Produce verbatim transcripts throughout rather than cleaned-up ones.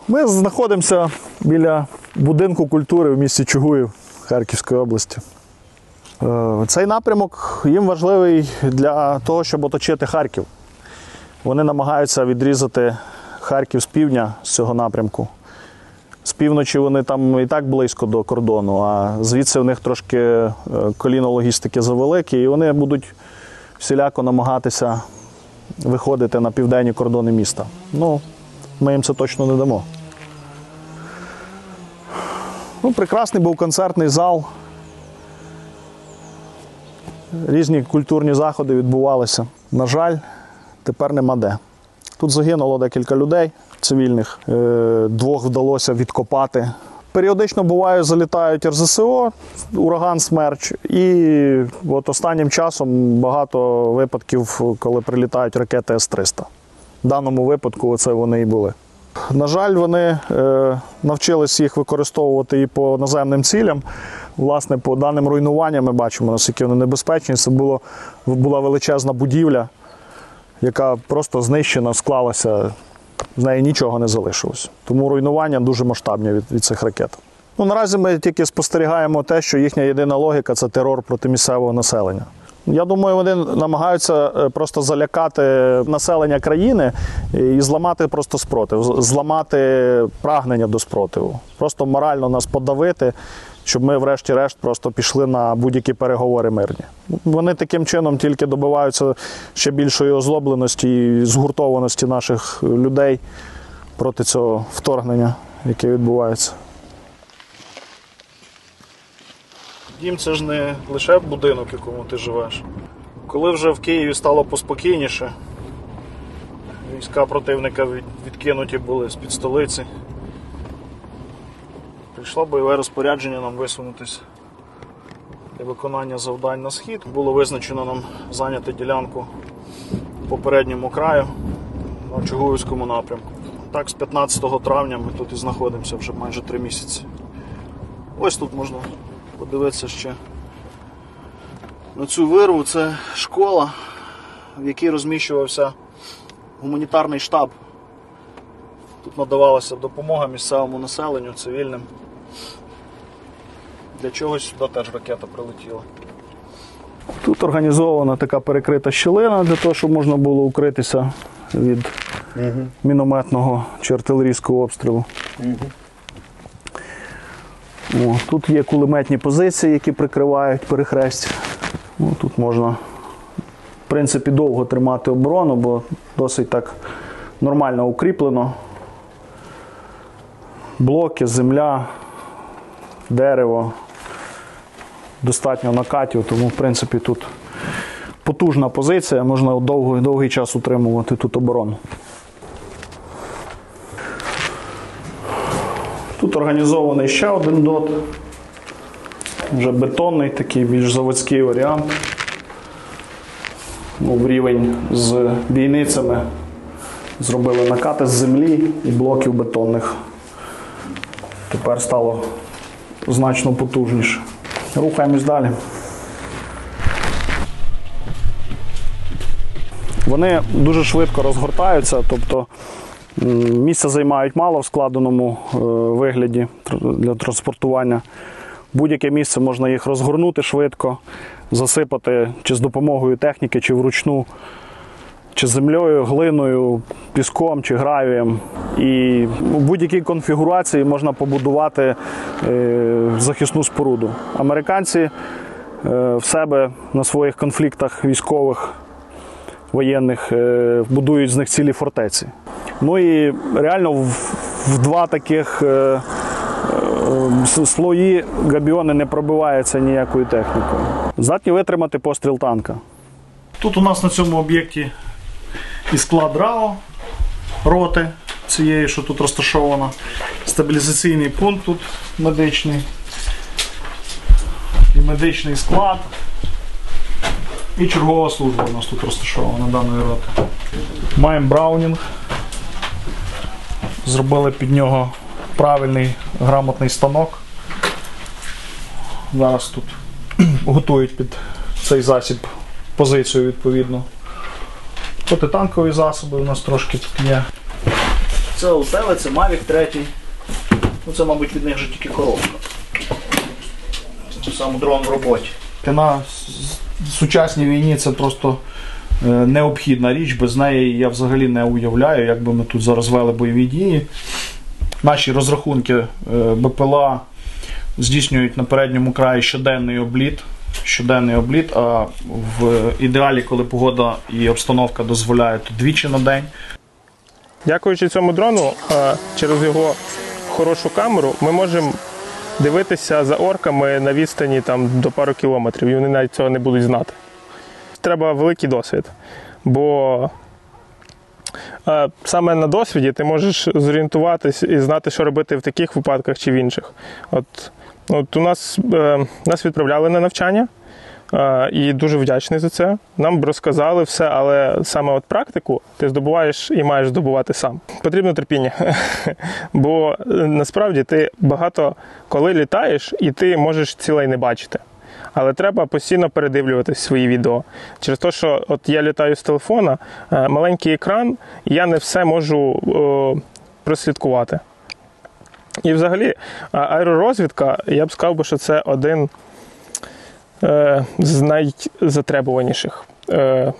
Ми знаходимося біля будинку культури в місті Чугуїв Харківської області. Цей напрямок їм важливий для того, щоб оточити Харків. Вони намагаються відрізати Харків з півдня, з цього напрямку. З півночі вони там і так близько до кордону, а звідси в них трошки коліно логістики завелике, і вони будуть всіляко намагатися виходити на південні кордони міста. Ну, ми їм це точно не дамо. Ну, прекрасний був концертний зал. Різні культурні заходи відбувалися. На жаль, тепер нема де. Тут загинуло декілька людей цивільних, двох вдалося відкопати. Періодично буває, залітають ер зе ес о, ураган «Смерч», і от останнім часом багато випадків, коли прилітають ракети ес триста. В даному випадку це вони і були. На жаль, вони е, навчились їх використовувати і по наземним цілям. Власне, по даним руйнуванням ми бачимо, наскільки вони небезпечні. Це було, була величезна будівля, яка просто знищена, склалася, з неї нічого не залишилось. Тому руйнування дуже масштабні від, від цих ракет. Ну, наразі ми тільки спостерігаємо те, що їхня єдина логіка – це терор проти місцевого населення. Я думаю, вони намагаються просто залякати населення країни і зламати просто спротив, зламати прагнення до спротиву. Просто морально нас подавити, щоб ми врешті-решт просто пішли на будь-які переговори мирні. Вони таким чином тільки добиваються ще більшої озлобленості і згуртованості наших людей проти цього вторгнення, яке відбувається. Дім – це ж не лише будинок, в якому ти живеш. Коли вже в Києві стало поспокійніше, війська противника відкинуті були з-під столиці, прийшло бойове розпорядження нам висунутися для виконання завдань на схід. Було визначено нам зайняти ділянку по передньому краю на Чугуївському напрямку. Так, з п'ятнадцятого травня ми тут і знаходимося вже майже три місяці. Ось тут можна подивитися ще на цю вирву. Це школа, в якій розміщувався гуманітарний штаб. Тут надавалася допомога місцевому населенню, цивільним. Для чогось сюди теж ракета прилетіла. Тут організована така перекрита щілина для того, щоб можна було укритися від угу. мінометного чи артилерійського обстрілу. Угу. О, тут є кулеметні позиції, які прикривають перехрестя. О, тут можна, в принципі, довго тримати оборону, бо досить так нормально укріплено. Блоки, земля, дерево, достатньо накатів, тому, в принципі, тут потужна позиція, можна довгий, довгий час утримувати тут оборону. Тут організований ще один дот, вже бетонний, такий більш заводський варіант. В рівень з бійницями зробили накати з землі і блоків бетонних. Тепер стало значно потужніше. Рухаємось далі. Вони дуже швидко розгортаються, тобто місця займають мало в складеному вигляді для транспортування. Будь-яке місце можна їх розгорнути швидко, засипати чи з допомогою техніки, чи вручну, чи землею, глиною, піском, чи гравієм. І в будь-якій конфігурації можна побудувати захисну споруду. Американці в себе на своїх конфліктах військових, воєнних будують з них цілі фортеці. Ну і реально в, в два таких е, е, слої габіони не пробиваються ніякою технікою. Здатні витримати постріл танка. Тут у нас на цьому об'єкті і склад РАО, роти цієї, що тут розташовано, стабілізаційний пункт тут медичний, і медичний склад, і чергова служба у нас тут розташована даної роти. Маємо браунінг. Зробили під нього правильний грамотний станок. Зараз тут готують під цей засіб позицію відповідно. Протитанкові засоби у нас трошки тут є. Це Отеле, це Мавік три. Ну, це, мабуть, від них вже тільки коробка. Це сам дрон в роботі. На сучасній війні це просто необхідна річ, без неї я взагалі не уявляю, як би ми тут зараз вели бойові дії. Наші розрахунки БПЛА здійснюють на передньому краї щоденний обліт, щоденний обліт, а в ідеалі, коли погода і обстановка дозволяє, то двічі на день. Дякуючи цьому дрону, через його хорошу камеру, ми можемо дивитися за орками на відстані там, до пару кілометрів, і вони навіть цього не будуть знати. Треба великий досвід, бо е, саме на досвіді ти можеш зорієнтуватись і знати, що робити в таких випадках чи в інших. От, от у нас, е, нас відправляли на навчання, е, і дуже вдячний за це. Нам розказали все, але саме от практику ти здобуваєш і маєш здобувати сам. Потрібно терпіння, бо е, насправді ти багато коли літаєш, і ти можеш цілей не бачити. Але треба постійно передивлюватись свої відео. Через те, що от я літаю з телефона, маленький екран, і я не все можу о, прослідкувати. І взагалі, аеророзвідка, я б сказав, що це один е, з найзатребуваніших е,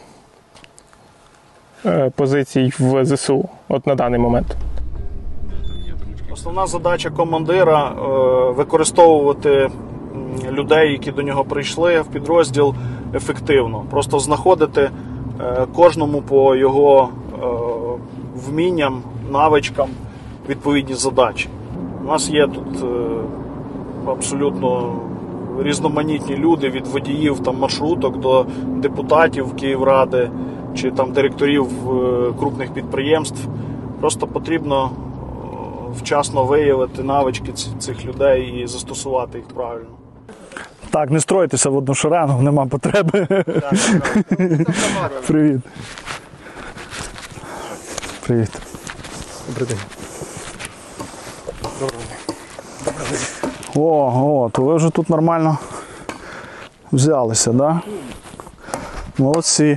е, позицій в ЗСУ от на даний момент. Основна задача командира е, – використовувати людей, які до нього прийшли в підрозділ, ефективно. Просто знаходити кожному по його вмінням, навичкам відповідні задачі. У нас є тут абсолютно різноманітні люди, від водіїв там, маршруток до депутатів Київради чи там, директорів крупних підприємств. Просто потрібно вчасно виявити навички цих людей і застосувати їх правильно. Так, не стройтеся в одну шеренгу, нема потреби. Привіт. Привіт. Добрий день. Добрий день. Добрий день. О, о, то ви вже тут нормально взялися, так? Да? Молодці.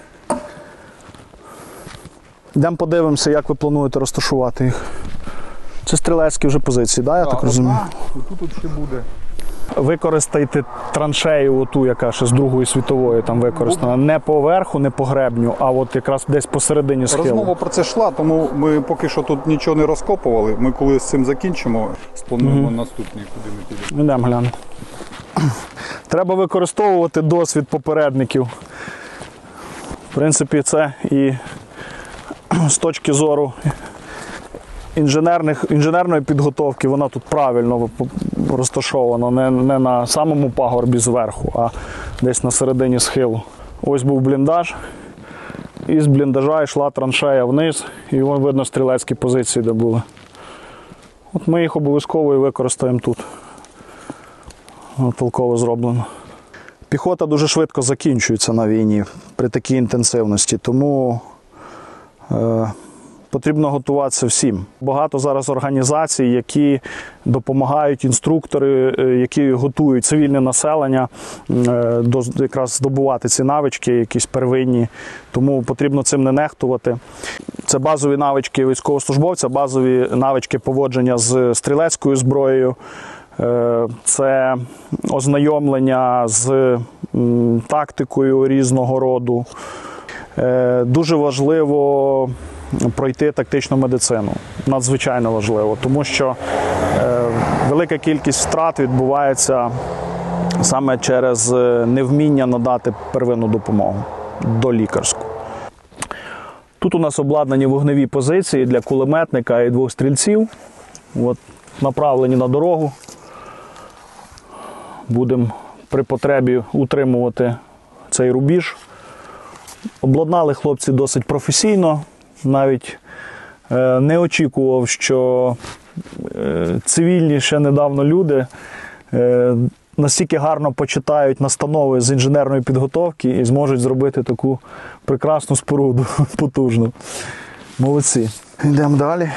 Йдемо подивимося, як ви плануєте розташувати їх. Це стрілецькі вже позиції, да, я так, так розумію? Тут, тут ще буде. Використайте траншею оту, яка ще з Другої світової там використана. Не по верху, не по гребню, а от якраз десь посередині схилу. Розмова про це йшла, тому ми поки що тут нічого не розкопували. Ми коли з цим закінчимо, сплануємо угу. наступний, куди ми підемо. Йдемо глянемо. Треба використовувати досвід попередників. В принципі, це і з точки зору Інженерних, інженерної підготовки, вона тут правильно розташована, не, не на самому пагорбі зверху, а десь на середині схилу. Ось був бліндаж, і з бліндажа йшла траншея вниз, і вон видно стрілецькі позиції, де були. От ми їх обов'язково і використаємо тут. Толково зроблено. Піхота дуже швидко закінчується на війні при такій інтенсивності, тому е, потрібно готуватися всім. Багато зараз організацій, які допомагають, інструктори, які готують цивільне населення до якраз здобувати ці навички, якісь первинні. Тому потрібно цим не нехтувати. Це базові навички військовослужбовця, базові навички поводження з стрілецькою зброєю. Це ознайомлення з тактикою різного роду. Дуже важливо пройти тактичну медицину. Надзвичайно важливо, тому що велика кількість втрат відбувається саме через невміння надати первинну допомогу долікарську. Тут у нас обладнані вогневі позиції для кулеметника і двох стрільців. От, направлені на дорогу. Будемо при потребі утримувати цей рубіж. Обладнали хлопці досить професійно. Навіть е, не очікував, що е, цивільні ще недавно люди е, настільки гарно почитають настанови з інженерної підготовки і зможуть зробити таку прекрасну споруду, потужну. Молодці. Йдемо далі.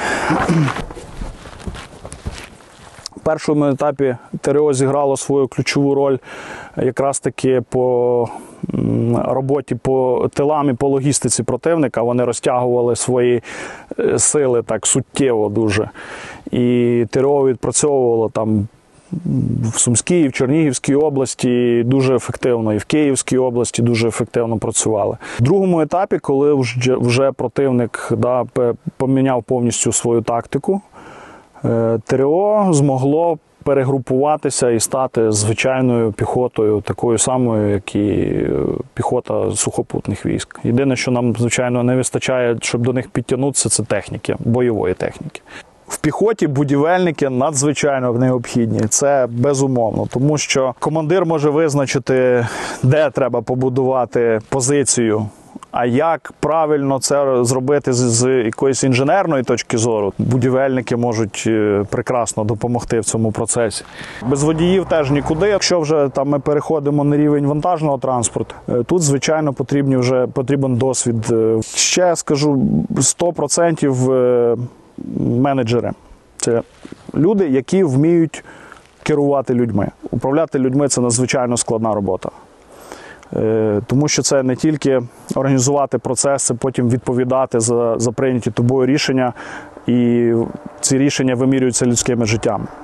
В першому етапі ТРО зіграло свою ключову роль якраз таки по м, роботі по тилам і по логістиці противника. Вони розтягували свої е, сили так суттєво дуже. І ТрО відпрацьовувало там в Сумській, і в Чернігівській області дуже ефективно, і в Київській області дуже ефективно працювали. В другому етапі, коли вже, вже противник да, поміняв повністю свою тактику, ТрО змогло перегрупуватися і стати звичайною піхотою, такою самою, як і піхота сухопутних військ. Єдине, що нам, звичайно, не вистачає, щоб до них підтягнутися, це техніки, бойової техніки. В піхоті будівельники надзвичайно необхідні, це безумовно, тому що командир може визначити, де треба побудувати позицію, а як правильно це зробити з, з якоїсь інженерної точки зору, будівельники можуть прекрасно допомогти в цьому процесі. Без водіїв теж нікуди, якщо вже там ми переходимо на рівень вантажного транспорту, тут, звичайно, потрібні вже, потрібен досвід. Ще скажу, сто відсотків менеджери. Це люди, які вміють керувати людьми. Управляти людьми – це надзвичайно складна робота. Тому що це не тільки організувати процеси, потім відповідати за, за прийняті тобою рішення, і ці рішення вимірюються людськими життями.